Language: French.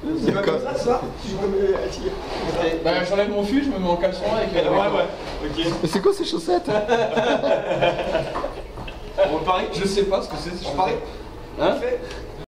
C'est pas comme ça si je me mets à tirer. Bah j'enlève mon fût, je me mets en caleçon avec. Ouais, ok. Mais c'est quoi ces chaussettes? On parie. Je sais pas ce que c'est ces On parie. Hein?